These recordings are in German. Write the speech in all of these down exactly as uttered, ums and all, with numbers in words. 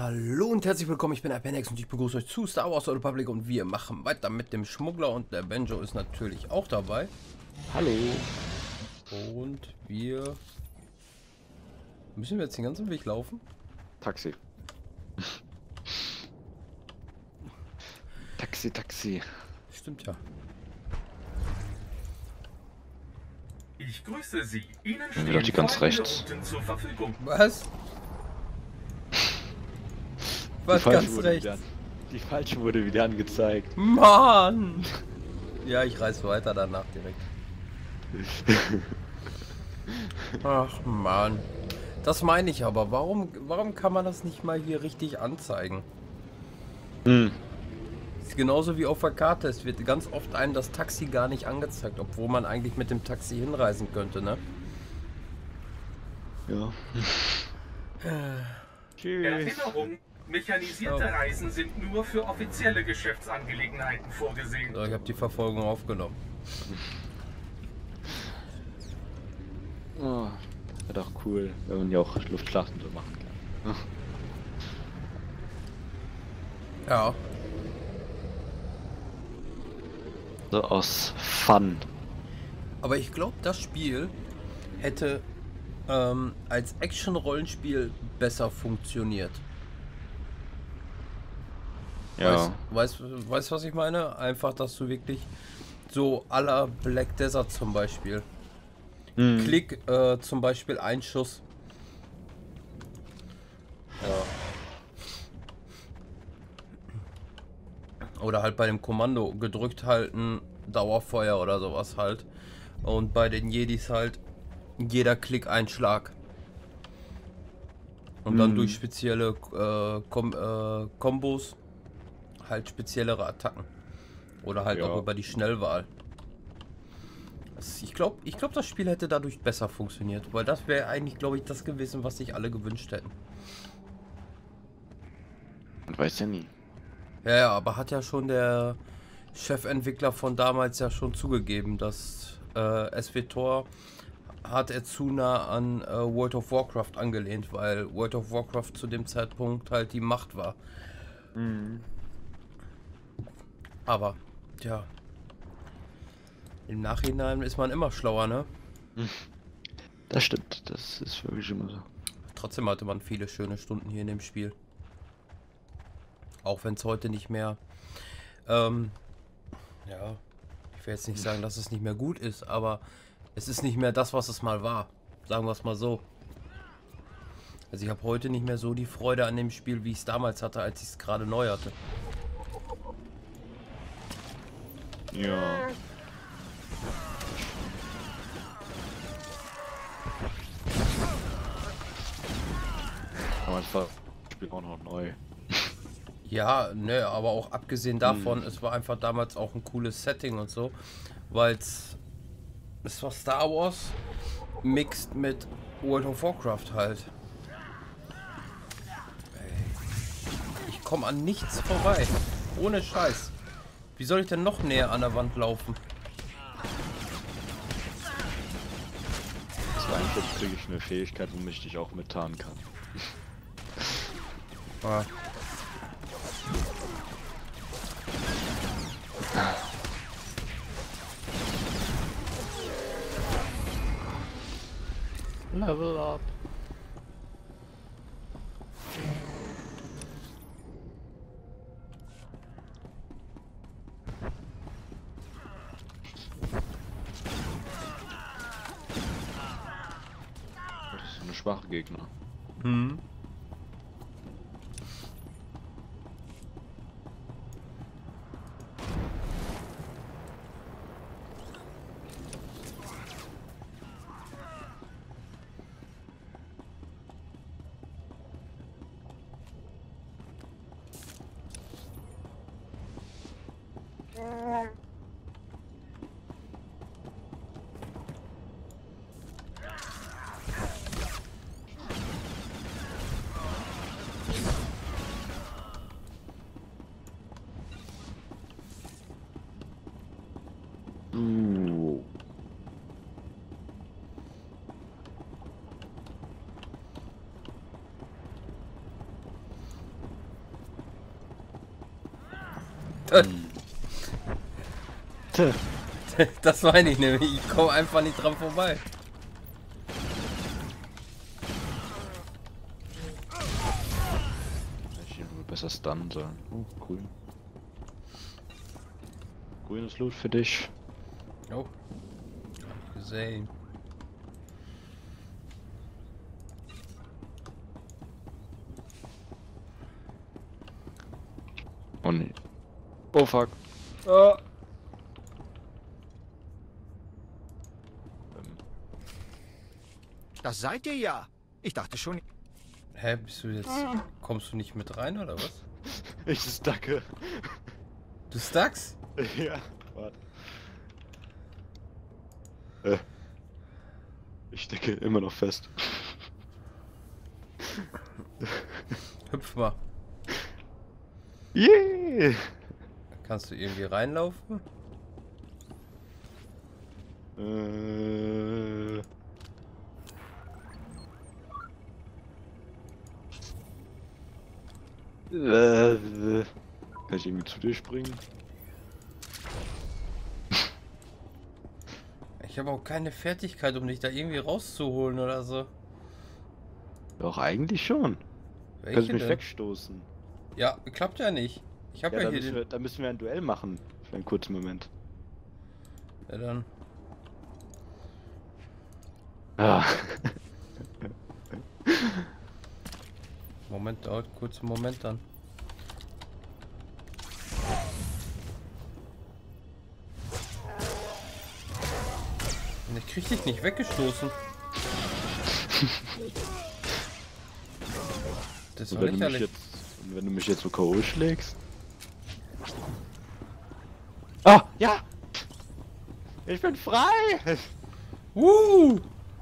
Hallo und herzlich willkommen, ich bin Apenex und ich begrüße euch zu Star Wars: The Old Republic und wir machen weiter mit dem Schmuggler und der Benjo ist natürlich auch dabei. Hallo. Und wir... Müssen wir jetzt den ganzen Weg laufen? Taxi. Taxi, Taxi. Stimmt ja. Ich grüße Sie. Ihnen Dann stehen wird doch die ganz folgende rechts. Routen zur Verfügung. Was? Was falsche ganz wurde rechts? wieder- Die falsche wurde wieder angezeigt. Mann! Ja, ich reiß weiter danach direkt. Ach Mann. Das meine ich aber. Warum, warum kann man das nicht mal hier richtig anzeigen? Hm. Ist genauso wie auf der Karte. Es wird ganz oft einem das Taxi gar nicht angezeigt, obwohl man eigentlich mit dem Taxi hinreisen könnte, ne? Ja. Tschüss. Erinnerung, mechanisierte Oh. Reisen sind nur für offizielle Geschäftsangelegenheiten vorgesehen. So, ich habe die Verfolgung aufgenommen. Oh, wäre doch cool, wenn man ja auch Luftschlachten so machen kann. Ja. So aus Fun. Aber ich glaube, das Spiel hätte ähm, als Action-Rollenspiel besser funktioniert. Ja. Weißt du, weißt, was ich meine? Einfach, dass du wirklich so à la Black Desert zum Beispiel. Hm. Klick, äh, zum Beispiel ein Schuss. Ja. Oder halt bei dem Kommando gedrückt halten, Dauerfeuer oder sowas halt. Und bei den Jedis halt jeder Klick ein Schlag. Und dann Hm. durch spezielle äh, Kom äh, Kombos halt speziellere Attacken. Oder halt Ja. auch über die Schnellwahl. Das, ich glaube, ich glaub, das Spiel hätte dadurch besser funktioniert. Weil das wäre eigentlich, glaube ich, das gewesen, was sich alle gewünscht hätten. Man weiß ja nie. Ja, ja, aber hat ja schon der Chefentwickler von damals ja schon zugegeben, dass äh, SWTOR hat er zu nah an äh, World of Warcraft angelehnt, weil World of Warcraft zu dem Zeitpunkt halt die Macht war. Mhm. Aber, tja, im Nachhinein ist man immer schlauer, ne? Das stimmt, das ist wirklich immer so. Trotzdem hatte man viele schöne Stunden hier in dem Spiel. Auch wenn es heute nicht mehr, ähm, ja, ich will jetzt nicht sagen, dass es nicht mehr gut ist, aber es ist nicht mehr das, was es mal war. Sagen wir es mal so. Also ich habe heute nicht mehr so die Freude an dem Spiel, wie ich es damals hatte, als ich es gerade neu hatte. Ja. Aber es war das Spiel auch noch neu. Ja, ne, aber auch abgesehen davon, es war einfach damals auch ein cooles Setting und so, weil es es war Star Wars mixed mit World of Warcraft halt. Ey, ich komme an nichts vorbei, ohne Scheiß. Wie soll ich denn noch näher an der Wand laufen? Das war eigentlich kriege ich eine Fähigkeit, womit ich dich auch mittarnen kann. Ah. Level up. Das ist so eine schwache Gegner. Hm. Uh. Das meine ich nämlich. Ich komme einfach nicht dran vorbei. Ich hätte wohl besser stunnen sollen. Oh, grün. Grünes Loot für dich. Oh. Hab ich gesehen. Oh nee. Oh fuck. Ah. Das seid ihr ja. Ich dachte schon. Hä, bist du jetzt... Kommst du nicht mit rein, oder was? Ich stacke. Du stackst? Ja, warte. Äh. Ich stecke immer noch fest. Hüpf mal. Yeah! Kannst du irgendwie reinlaufen? Äh. Äh. Kann ich irgendwie zu dir springen? Ich habe auch keine Fertigkeit, um dich da irgendwie rauszuholen oder so. Doch, eigentlich schon. Welche Kannst mich denn? wegstoßen. Ja, klappt ja nicht. Ich habe Ja, ja, da hier müssen, den... wir, da müssen wir ein Duell machen. Für einen kurzen Moment. Ja, dann... Ah. Moment, dauert kurz einen Moment dann. Und ich krieg dich nicht weggestoßen. Das Und war wenn, du mich lächerlich. jetzt, und wenn du mich jetzt so K O schlägst. Ah, ja! Ich bin frei! Uh!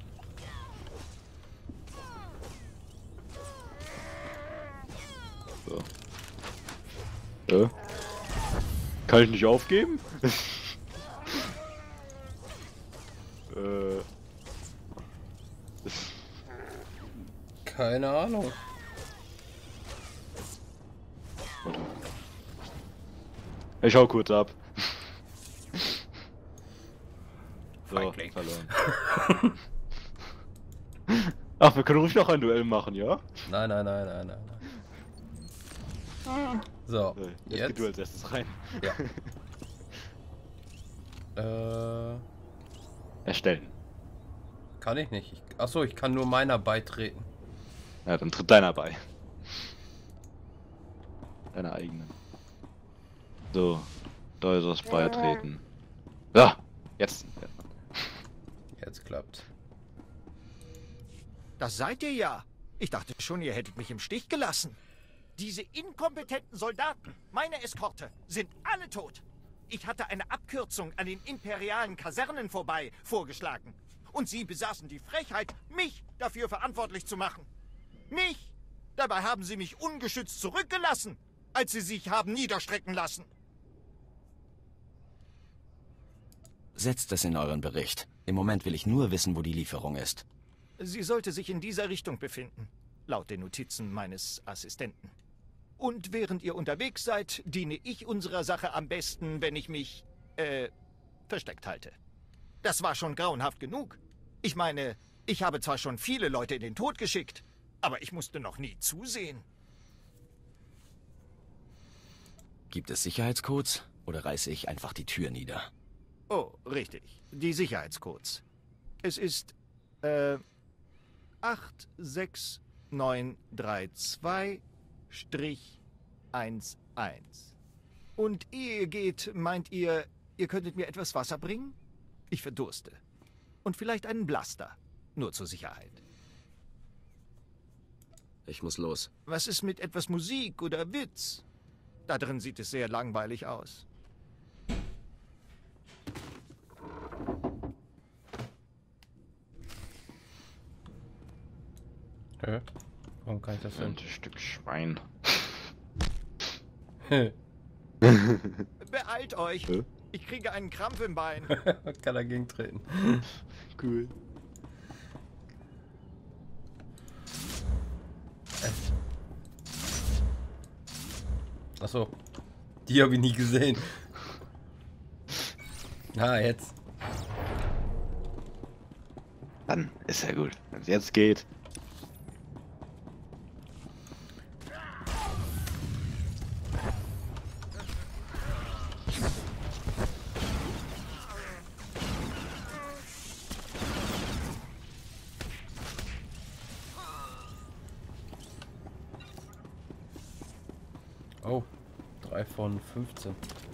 So. Ja. Kann ich nicht aufgeben? äh. Keine Ahnung. Ich hau kurz ab. So, Feigling. verloren. Ach, wir können ruhig noch ein Duell machen, ja? Nein, nein, nein, nein, nein. nein. So, So, jetzt, jetzt. geh du als erstes rein. Ja. Äh, Erstellen. kann ich nicht. Ich, achso, ich kann nur meiner beitreten. Ja, dann tritt deiner bei. Deiner eigenen. So, da ist das Beitreten. Ja, jetzt. Jetzt klappt. Das seid ihr ja. Ich dachte schon, ihr hättet mich im Stich gelassen. Diese inkompetenten Soldaten, meine Eskorte, sind alle tot. Ich hatte eine Abkürzung an den imperialen Kasernen vorbei vorgeschlagen. Und sie besaßen die Frechheit, mich dafür verantwortlich zu machen. Mich! Dabei haben sie mich ungeschützt zurückgelassen, als sie sich haben niederstrecken lassen. Setzt es in euren Bericht. Im Moment will ich nur wissen, wo die Lieferung ist. Sie sollte sich in dieser Richtung befinden, laut den Notizen meines Assistenten. Und während ihr unterwegs seid, diene ich unserer Sache am besten, wenn ich mich, äh, versteckt halte. Das war schon grauenhaft genug. Ich meine, ich habe zwar schon viele Leute in den Tod geschickt, aber ich musste noch nie zusehen. Gibt es Sicherheitscodes oder reiße ich einfach die Tür nieder? Oh, richtig. Die Sicherheitscodes. Es ist, äh, acht sechs neun drei zwei eins eins. Und ehe ihr geht, meint ihr, ihr könntet mir etwas Wasser bringen? Ich verdurste. Und vielleicht einen Blaster. Nur zur Sicherheit. Ich muss los. Was ist mit etwas Musik oder Witz? Da drin sieht es sehr langweilig aus. Hä? Warum kann ich das denn? Ein Stück Schwein. Beeilt euch! Hä? Ich kriege einen Krampf im Bein. Kann dagegen treten. Cool. Achso. Die habe ich nie gesehen. Ah, jetzt. Dann ist ja gut. Wenn es jetzt geht. Oh, drei von fünfzehn.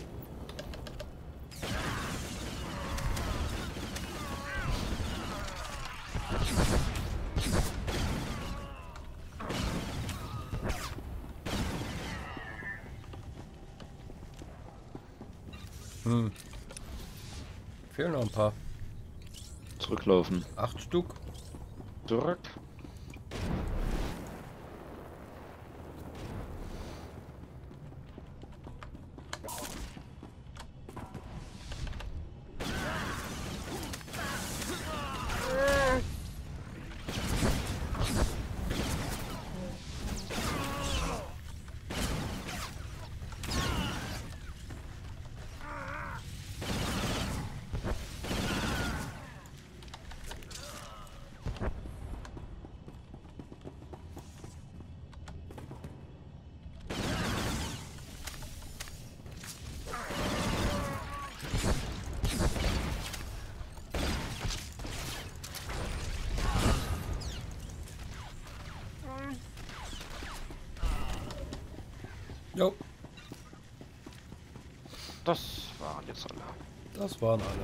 Hm. Fehlen noch ein paar. Zurücklaufen. Acht Stück. Zurück. Jo, Das waren jetzt alle. das waren alle.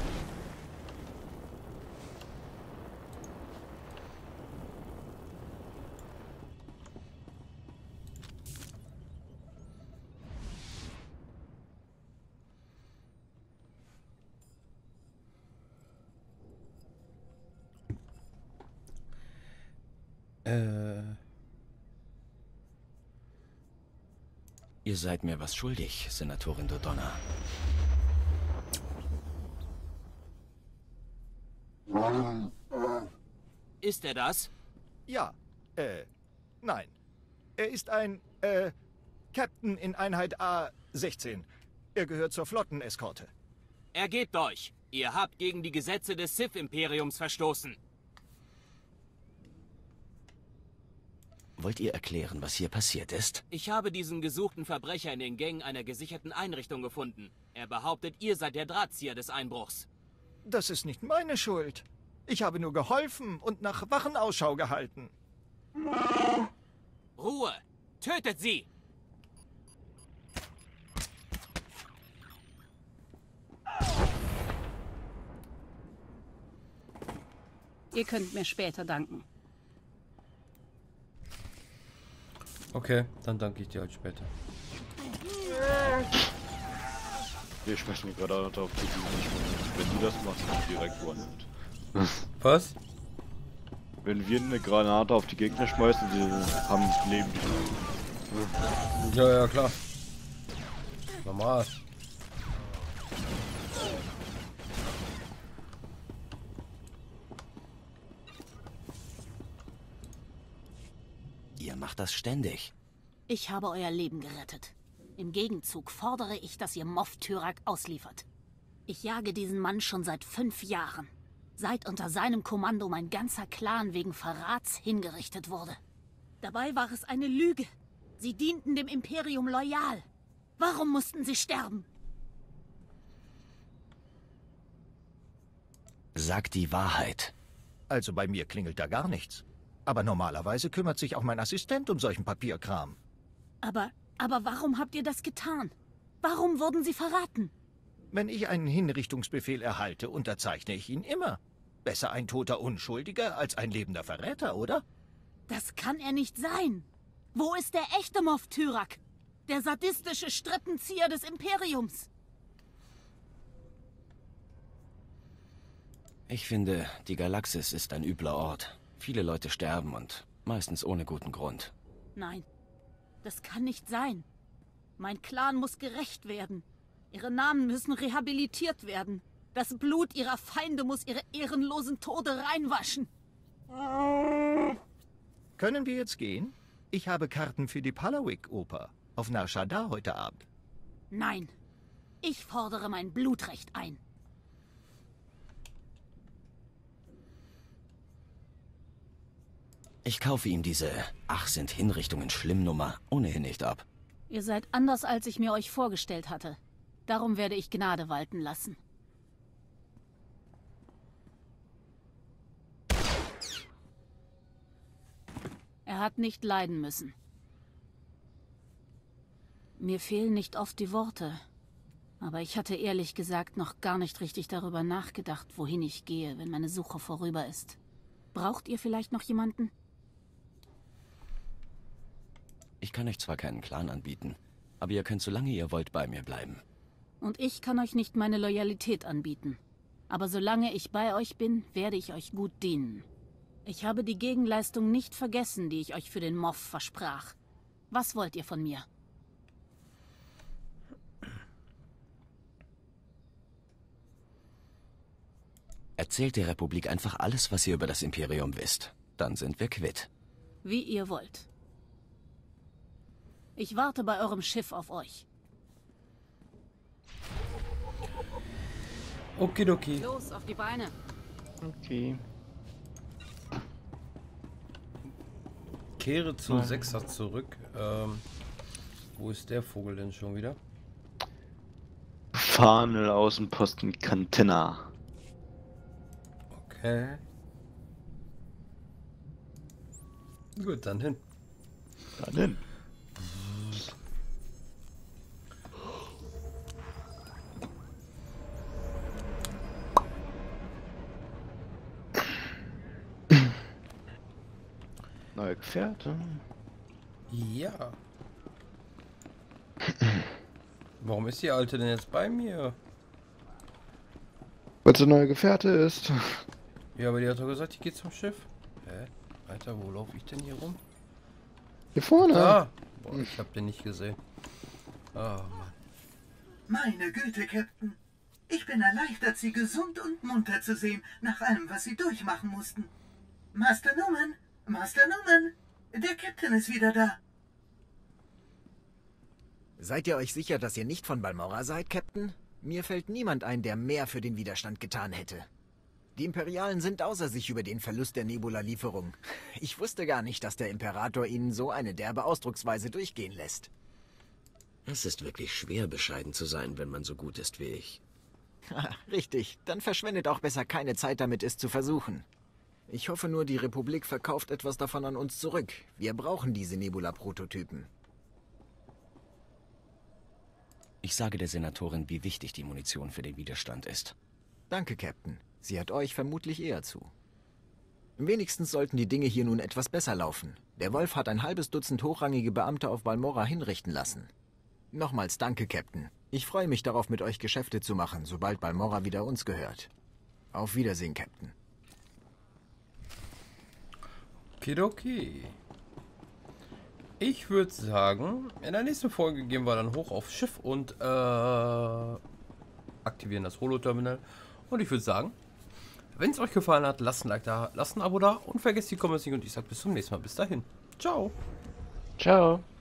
Äh, Ihr seid mir was schuldig, Senatorin Dodonna. Ist er das? Ja, äh, nein. Er ist ein, äh, Captain in Einheit A sechzehn. Er gehört zur Flotteneskorte. Ergebt euch! Ihr habt gegen die Gesetze des Sith-Imperiums verstoßen. Wollt ihr erklären, was hier passiert ist? Ich habe diesen gesuchten Verbrecher in den Gängen einer gesicherten Einrichtung gefunden. Er behauptet, ihr seid der Drahtzieher des Einbruchs. Das ist nicht meine Schuld. Ich habe nur geholfen und nach Wachen Ausschau gehalten. Ruhe! Tötet sie! Ihr könnt mir später danken. okay, dann danke ich dir halt später. Wir sprechen gerade darauf, die nicht, wenn du das machst, dann direkt one-hit. Was? Wenn wir eine Granate auf die Gegner schmeißen, die haben Leben. Ja, ja, klar. Normal. Ihr macht das ständig. Ich habe euer Leben gerettet. Im Gegenzug fordere ich, dass ihr Moff Tyrrak ausliefert. Ich jage diesen Mann schon seit fünf Jahren. Seit unter seinem Kommando mein ganzer Clan wegen Verrats hingerichtet wurde. Dabei war es eine Lüge. Sie dienten dem Imperium loyal. Warum mussten sie sterben? Sagt die Wahrheit. Also bei mir klingelt da gar nichts. Aber normalerweise kümmert sich auch mein Assistent um solchen Papierkram. Aber, aber warum habt ihr das getan? Warum wurden sie verraten? Wenn ich einen Hinrichtungsbefehl erhalte, unterzeichne ich ihn immer. Besser ein toter Unschuldiger als ein lebender Verräter, oder? Das kann er nicht sein. Wo ist der echte Moff Tyrrak? Der sadistische Strippenzieher des Imperiums. Ich finde, die Galaxis ist ein übler Ort. Viele Leute sterben und meistens ohne guten Grund. Nein, das kann nicht sein. Mein Clan muss gerächt werden. Ihre Namen müssen rehabilitiert werden. Das Blut ihrer Feinde muss ihre ehrenlosen Tode reinwaschen. Können wir jetzt gehen? Ich habe Karten für die Palawick-Oper auf Nar Shaddaa heute Abend. Nein. Ich fordere mein Blutrecht ein. Ich kaufe ihm diese Ach, sind Hinrichtungen schlimm Nummer ohnehin nicht ab. Ihr seid anders, als ich mir euch vorgestellt hatte. Darum werde ich Gnade walten lassen. Er hat nicht leiden müssen. Mir fehlen nicht oft die Worte. Aber ich hatte ehrlich gesagt noch gar nicht richtig darüber nachgedacht, wohin ich gehe, wenn meine Suche vorüber ist. Braucht ihr vielleicht noch jemanden? Ich kann euch zwar keinen Clan anbieten, aber ihr könnt solange ihr wollt bei mir bleiben. Und ich kann euch nicht meine Loyalität anbieten. Aber solange ich bei euch bin, werde ich euch gut dienen. Ich habe die Gegenleistung nicht vergessen, die ich euch für den Moff versprach. Was wollt ihr von mir? Erzählt der Republik einfach alles, was ihr über das Imperium wisst. Dann sind wir quitt. Wie ihr wollt. Ich warte bei eurem Schiff auf euch. Okidoki. Los, auf die Beine. Okay. Kehre zu Sechser zurück. Ähm, wo ist der Vogel denn schon wieder? Farnel Außenposten Cantenna. Okay. Gut, dann hin. Dann hin. Neue Gefährte. Ja. Warum ist die Alte denn jetzt bei mir? Weil sie neue Gefährte ist. Ja, aber die hat doch gesagt, ich gehe zum Schiff. Hä? Alter, wo laufe ich denn hier rum? Hier vorne. Ah! Boah, ich hab den nicht gesehen. Ah, Mann. Meine Güte, Captain. Ich bin erleichtert, Sie gesund und munter zu sehen, nach allem, was Sie durchmachen mussten. Master Newman, Master Newman, der Captain ist wieder da. Seid ihr euch sicher, dass ihr nicht von Balmorra seid, Captain? Mir fällt niemand ein, der mehr für den Widerstand getan hätte. Die Imperialen sind außer sich über den Verlust der Nebula-Lieferung. Ich wusste gar nicht, dass der Imperator ihnen so eine derbe Ausdrucksweise durchgehen lässt. Es ist wirklich schwer, bescheiden zu sein, wenn man so gut ist wie ich. Richtig, dann verschwendet auch besser keine Zeit damit, es zu versuchen. Ich hoffe nur, die Republik verkauft etwas davon an uns zurück. Wir brauchen diese Nebula-Prototypen. Ich sage der Senatorin, wie wichtig die Munition für den Widerstand ist. Danke, Captain. Sie hat euch vermutlich eher zu. Wenigstens sollten die Dinge hier nun etwas besser laufen. Der Wolf hat ein halbes Dutzend hochrangige Beamte auf Balmorra hinrichten lassen. Nochmals danke, Captain. Ich freue mich darauf, mit euch Geschäfte zu machen, sobald Balmorra wieder uns gehört. Auf Wiedersehen, Captain. Okidoki. Ich würde sagen, in der nächsten Folge gehen wir dann hoch aufs Schiff und äh, aktivieren das Holo-Terminal. Und ich würde sagen, wenn es euch gefallen hat, lasst ein Like da, lasst ein Abo da und vergesst die Comments nicht. Und ich sage bis zum nächsten Mal. Bis dahin. Ciao. Ciao.